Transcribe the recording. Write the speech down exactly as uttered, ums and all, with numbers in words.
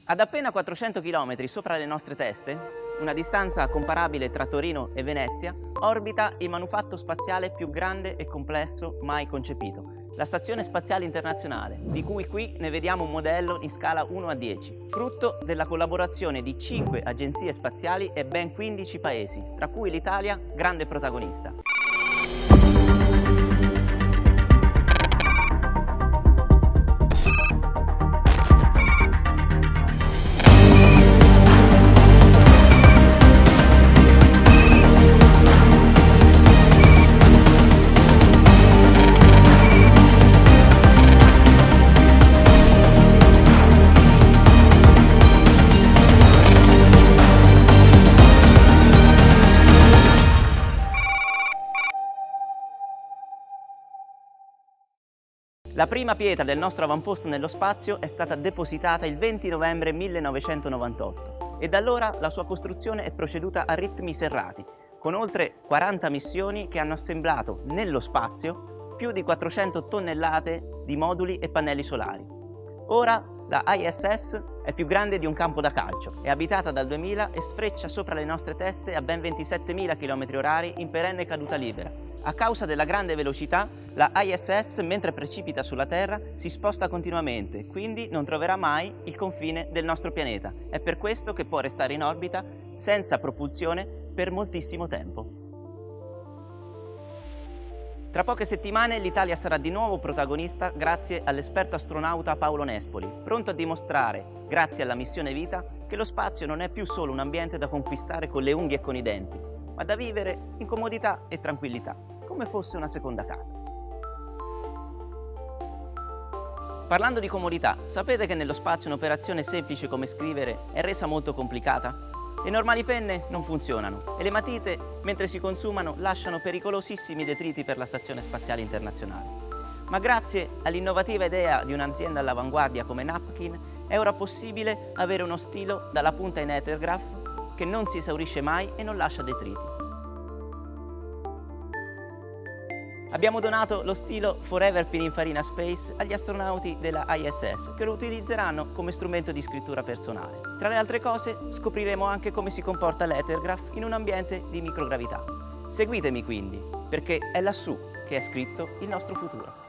Ad appena quattrocento chilometri sopra le nostre teste, una distanza comparabile tra Torino e Venezia, orbita il manufatto spaziale più grande e complesso mai concepito, la Stazione Spaziale Internazionale, di cui qui ne vediamo un modello in scala uno a dieci, frutto della collaborazione di cinque agenzie spaziali e ben quindici paesi, tra cui l'Italia, grande protagonista. La prima pietra del nostro avamposto nello spazio è stata depositata il venti novembre millenovecentonovantotto e da allora la sua costruzione è proceduta a ritmi serrati, con oltre quaranta missioni che hanno assemblato nello spazio più di quattrocento tonnellate di moduli e pannelli solari. Ora la I S S è più grande di un campo da calcio, è abitata dal duemila e sfreccia sopra le nostre teste a ben ventisettemila chilometri orari in perenne caduta libera. A causa della grande velocità, la I S S, mentre precipita sulla Terra, si sposta continuamente, quindi non troverà mai il confine del nostro pianeta. È per questo che può restare in orbita senza propulsione per moltissimo tempo. Tra poche settimane l'Italia sarà di nuovo protagonista grazie all'esperto astronauta Paolo Nespoli, pronto a dimostrare, grazie alla missione Vita, che lo spazio non è più solo un ambiente da conquistare con le unghie e con i denti, ma da vivere in comodità e tranquillità, come fosse una seconda casa. Parlando di comodità, sapete che nello spazio un'operazione semplice come scrivere è resa molto complicata? Le normali penne non funzionano e le matite, mentre si consumano, lasciano pericolosissimi detriti per la Stazione Spaziale Internazionale. Ma grazie all'innovativa idea di un'azienda all'avanguardia come Napkin, è ora possibile avere uno stilo dalla punta in Ethergraph che non si esaurisce mai e non lascia detriti. Abbiamo donato lo stilo Forever Pininfarina Space agli astronauti della I S S che lo utilizzeranno come strumento di scrittura personale. Tra le altre cose scopriremo anche come si comporta l'Ethergraph in un ambiente di microgravità. Seguitemi quindi, perché è lassù che è scritto il nostro futuro.